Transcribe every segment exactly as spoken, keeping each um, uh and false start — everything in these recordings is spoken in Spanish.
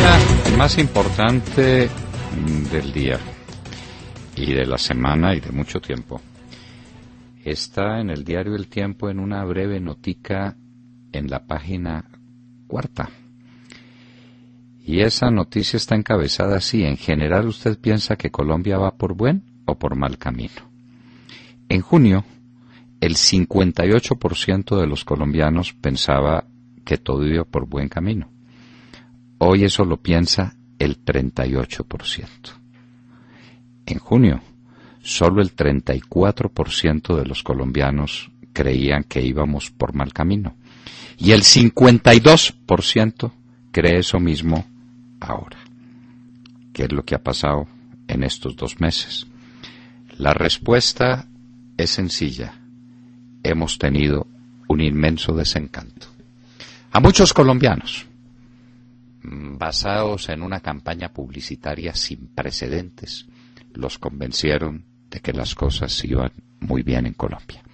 noticia más importante del día y de la semana y de mucho tiempo está en el diario El Tiempo en una breve notica en la página cuarta. Y esa noticia está encabezada así: en general, ¿usted piensa que Colombia va por buen o por mal camino? En junio, el cincuenta y ocho por ciento de los colombianos pensaba que todo iba por buen camino. Hoy eso lo piensa el treinta y ocho por ciento. En junio, solo el treinta y cuatro por ciento de los colombianos creían que íbamos por mal camino. Y el cincuenta y dos por ciento cree eso mismo ahora. ¿Qué es lo que ha pasado en estos dos meses? La respuesta es sencilla. Hemos tenido un inmenso desencanto. A muchos colombianos, basados en una campaña publicitaria sin precedentes, los convencieron de que las cosas iban muy bien en Colombia,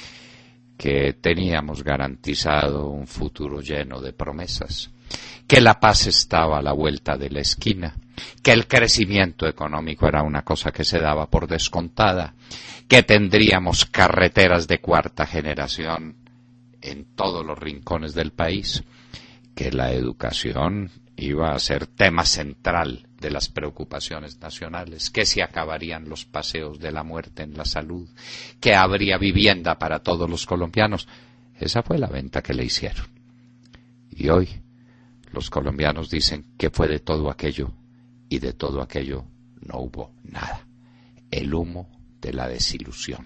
que teníamos garantizado un futuro lleno de promesas, que la paz estaba a la vuelta de la esquina, que el crecimiento económico era una cosa que se daba por descontada, que tendríamos carreteras de cuarta generación en todos los rincones del país, que la educación iba a ser tema central de las preocupaciones nacionales, que se acabarían los paseos de la muerte en la salud, que habría vivienda para todos los colombianos. Esa fue la venta que le hicieron. Y hoy los colombianos dicen que fue de todo aquello, y de todo aquello no hubo nada. El humo de la desilusión,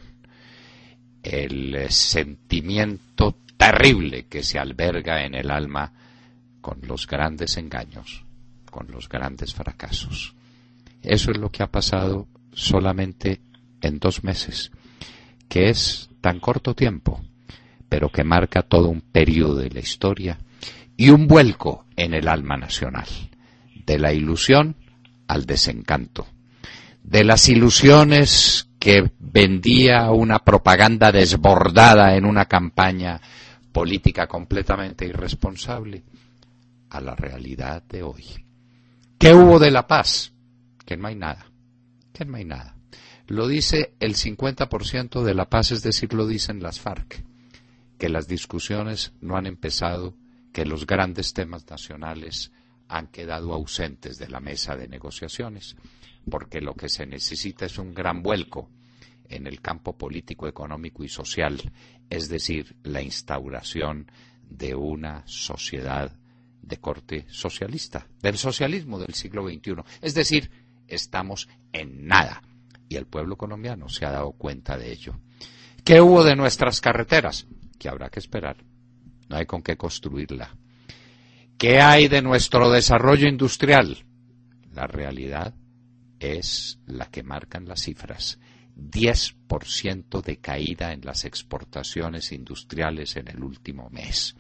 el sentimiento terrible que se alberga en el alma con los grandes engaños, con los grandes fracasos. Eso es lo que ha pasado solamente en dos meses, que es tan corto tiempo, pero que marca todo un periodo de la historia y un vuelco en el alma nacional, de la ilusión al desencanto, de las ilusiones que vendía una propaganda desbordada en una campaña política completamente irresponsable, a la realidad de hoy. ¿Qué hubo de la paz? Que no hay nada, que no hay nada. Lo dice el cincuenta por ciento de la paz, es decir, lo dicen las FARC, que las discusiones no han empezado, que los grandes temas nacionales han quedado ausentes de la mesa de negociaciones, porque lo que se necesita es un gran vuelco en el campo político, económico y social, es decir, la instauración de una sociedad de corte socialista, del socialismo del siglo veintiuno. Es decir, estamos en nada, y el pueblo colombiano se ha dado cuenta de ello. ¿Qué hubo de nuestras carreteras? Que habrá que esperar, no hay con qué construirla. ¿Qué hay de nuestro desarrollo industrial? La realidad es la que marcan las cifras. diez por ciento de caída en las exportaciones industriales en el último mes.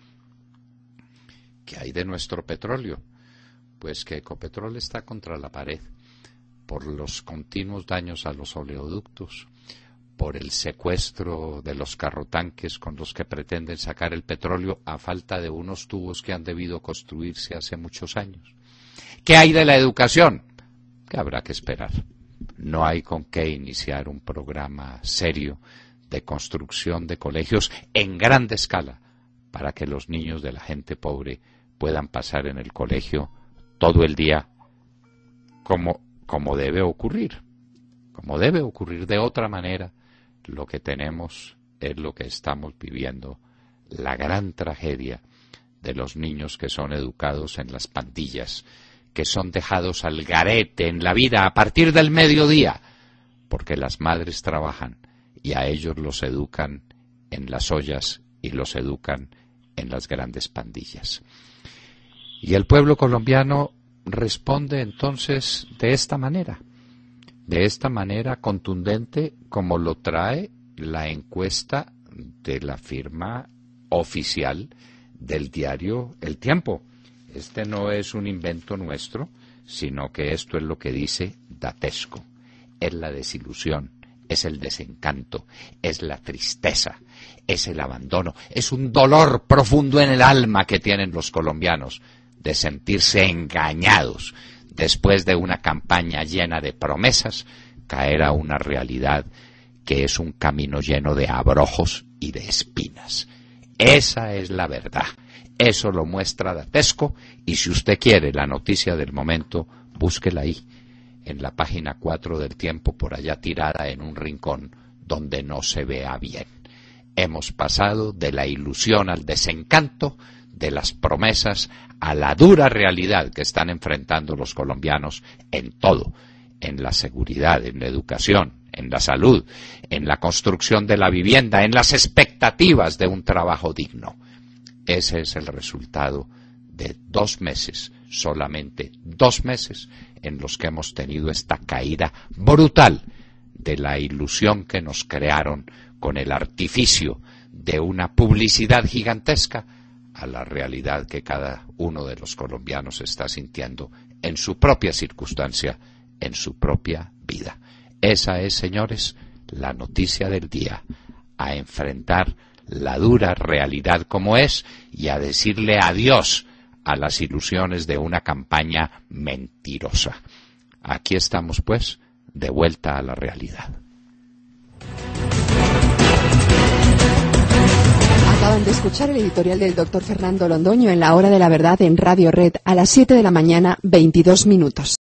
¿Qué hay de nuestro petróleo? Pues que Ecopetrol está contra la pared por los continuos daños a los oleoductos, por el secuestro de los carrotanques con los que pretenden sacar el petróleo a falta de unos tubos que han debido construirse hace muchos años. ¿Qué hay de la educación? Que habrá que esperar. No hay con qué iniciar un programa serio de construcción de colegios en grande escala para que los niños de la gente pobre puedan pasar en el colegio todo el día como, como debe ocurrir. Como debe ocurrir. De otra manera, lo que tenemos es lo que estamos viviendo, la gran tragedia de los niños que son educados en las pandillas, que son dejados al garete en la vida a partir del mediodía, porque las madres trabajan y a ellos los educan en las ollas y los educan en las grandes pandillas. Y el pueblo colombiano responde entonces de esta manera, de esta manera contundente, como lo trae la encuesta de la firma oficial del diario El Tiempo. Este no es un invento nuestro, sino que esto es lo que dice Datesco. Es la desilusión, es el desencanto, es la tristeza, es el abandono, es un dolor profundo en el alma que tienen los colombianos de sentirse engañados después de una campaña llena de promesas, caer a una realidad que es un camino lleno de abrojos y de espinas. Esa es la verdad. Eso lo muestra Datesco, y si usted quiere la noticia del momento, búsquela ahí, en la página cuatro del Tiempo, por allá tirada en un rincón donde no se vea bien. Hemos pasado de la ilusión al desencanto, de las promesas a la dura realidad que están enfrentando los colombianos en todo, en la seguridad, en la educación, en la salud, en la construcción de la vivienda, en las expectativas de un trabajo digno. Ese es el resultado de dos meses, solamente dos meses, en los que hemos tenido esta caída brutal de la ilusión que nos crearon con el artificio de una publicidad gigantesca a la realidad que cada uno de los colombianos está sintiendo en su propia circunstancia, en su propia vida. Esa es, señores, la noticia del día, a enfrentar la dura realidad como es y a decirle adiós a las ilusiones de una campaña mentirosa. Aquí estamos, pues, de vuelta a la realidad. Acaban de escuchar el editorial del doctor Fernando Londoño en La Hora de la Verdad en Radio Red a las siete de la mañana, veintidós minutos.